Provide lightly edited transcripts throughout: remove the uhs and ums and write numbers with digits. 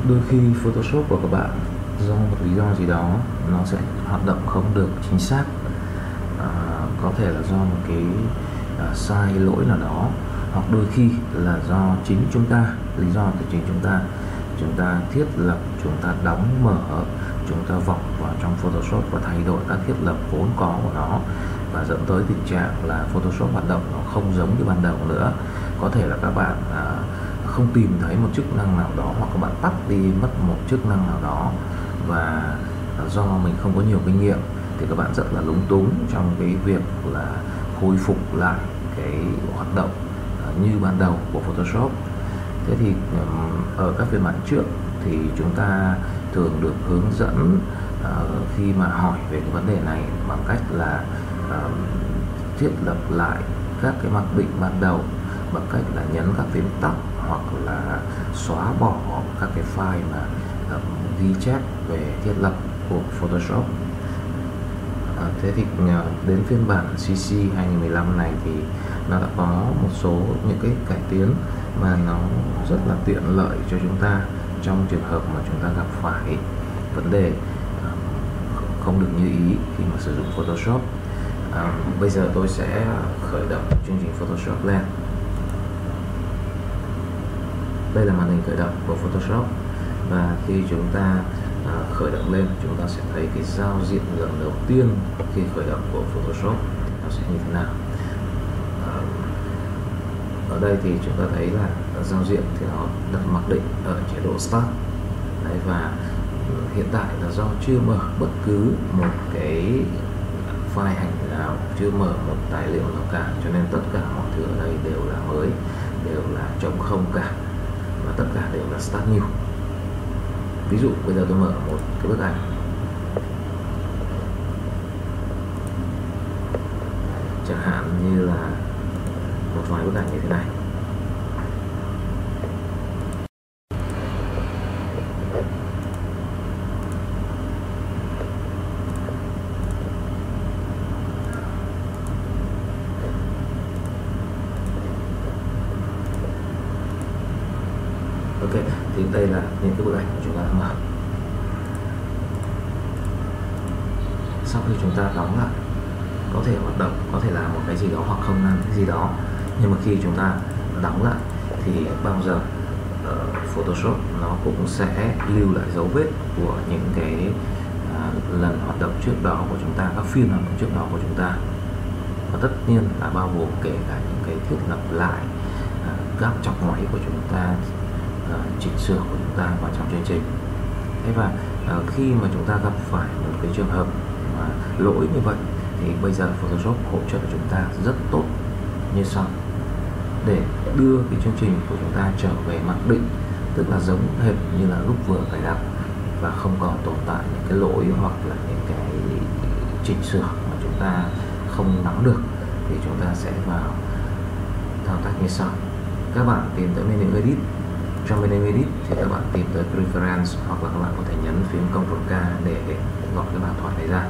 Đôi khi Photoshop của các bạn do một lý do gì đó nó sẽ hoạt động không được chính xác, có thể là do một cái sai lỗi nào đó, hoặc đôi khi là do chính chúng ta, lý do từ chính chúng ta thiết lập, chúng ta đóng mở, chúng ta vọc vào trong Photoshop và thay đổi các thiết lập vốn có của nó, và dẫn tới tình trạng là Photoshop hoạt động nó không giống như ban đầu nữa. Có thể là các bạn không tìm thấy một chức năng nào đó, hoặc các bạn tắt đi mất một chức năng nào đó, và do mình không có nhiều kinh nghiệm thì các bạn rất là lúng túng trong cái việc là khôi phục lại cái hoạt động như ban đầu của Photoshop. Thế thì ở các phiên bản trước thì chúng ta thường được hướng dẫn khi mà hỏi về cái vấn đề này bằng cách là thiết lập lại các cái mặc định ban đầu bằng cách là nhấn các phím tắt, hoặc là xóa bỏ các cái file mà ghi chép về thiết lập của Photoshop. Thế thì đến phiên bản CC 2015 này thì nó đã có một số những cái cải tiến mà nó rất là tiện lợi cho chúng ta trong trường hợp mà chúng ta gặp phải vấn đề không được như ý khi mà sử dụng Photoshop. Bây giờ tôi sẽ khởi động chương trình Photoshop lên. Đây là màn hình khởi động của Photoshop, và khi chúng ta khởi động lên, chúng ta sẽ thấy cái giao diện lần đầu tiên khi khởi động của Photoshop nó sẽ như thế nào. Ở đây thì chúng ta thấy là giao diện thì nó được mặc định ở chế độ Start. Đấy, và hiện tại là do chưa mở bất cứ một cái file hành nào, chưa mở một tài liệu nào cả, cho nên tất cả mọi thứ ở đây đều là mới, đều là trống không cả, và tất cả đều là Start New. Ví dụ bây giờ tôi mở một cái bức ảnh, chẳng hạn như là một vài bức ảnh như thế này. Ok, thì đây là những cái bức ảnh của chúng ta đã mở. Sau khi chúng ta đóng lại, có thể hoạt động, có thể làm một cái gì đó hoặc không làm cái gì đó, nhưng mà khi chúng ta đóng lại thì bao giờ Photoshop nó cũng sẽ lưu lại dấu vết của những cái lần hoạt động trước đó của chúng ta, các phiên hoạt động trước đó của chúng ta, và tất nhiên là bao gồm kể cả những cái thiết lập lại các chọc ngoáy của chúng ta, chỉnh sửa của chúng ta vào trong chương trình. Thế và khi mà chúng ta gặp phải một cái trường hợp mà lỗi như vậy thì bây giờ Photoshop hỗ trợ chúng ta rất tốt như sau, để đưa cái chương trình của chúng ta trở về mặc định, tức là giống hệt như là lúc vừa cài đặt, và không còn tồn tại những cái lỗi hoặc là những cái chỉnh sửa mà chúng ta không nắm được. Thì chúng ta sẽ vào thao tác như sau. Các bạn tìm tới menu Edit. Trong menu Edit thì các bạn tìm tới Preference, hoặc là các bạn có thể nhấn phím Ctrl K để gọi cái bài thoại này ra.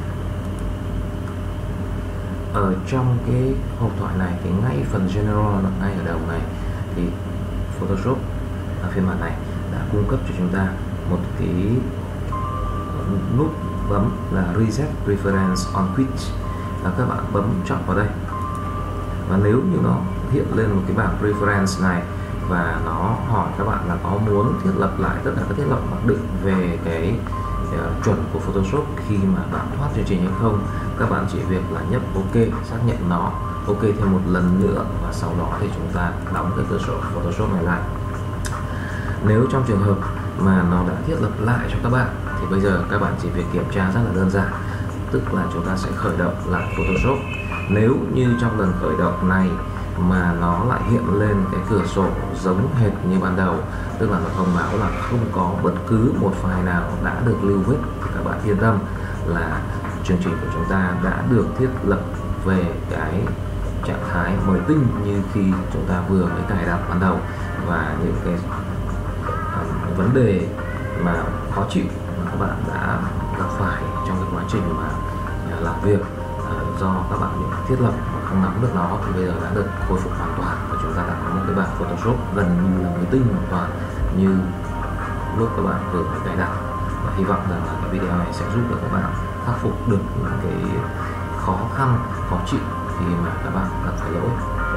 Ở trong cái hộp thoại này thì ngay phần General, ngay ở đầu này, thì Photoshop phiên bản này đã cung cấp cho chúng ta một cái nút bấm là Reset Preference on Quick. Các bạn bấm chọn vào đây, và nếu như nó hiện lên một cái bảng Preference này và nó hỏi các bạn là có muốn thiết lập lại tất cả các thiết lập mặc định về cái chuẩn của Photoshop khi mà bạn thoát chương trình hay không, các bạn chỉ việc là nhấp OK, xác nhận nó OK thêm một lần nữa, và sau đó thì chúng ta đóng cái cửa sổ Photoshop này lại. Nếu trong trường hợp mà nó đã thiết lập lại cho các bạn thì bây giờ các bạn chỉ việc kiểm tra rất là đơn giản, tức là chúng ta sẽ khởi động lại Photoshop. Nếu như trong lần khởi động này mà nó lại hiện lên cái cửa sổ giống hệt như ban đầu, tức là nó thông báo là không có bất cứ một file nào đã được lưu vết, thì các bạn yên tâm là chương trình của chúng ta đã được thiết lập về cái trạng thái mới tinh như khi chúng ta vừa mới cài đặt ban đầu, và những cái vấn đề mà khó chịu mà các bạn đã gặp phải trong cái quá trình mà làm việc do các bạn bị thiết lập mà không nắm được nó, thì bây giờ đã được khôi phục hoàn toàn, và chúng ta đã có một cái bản Photoshop gần như là mới tinh hoàn toàn như lúc các bạn vừa mới cài đặt. Và hy vọng rằng là cái video này sẽ giúp được các bạn khắc phục được những cái khó khăn, khó chịu khi mà các bạn gặp phải lỗi.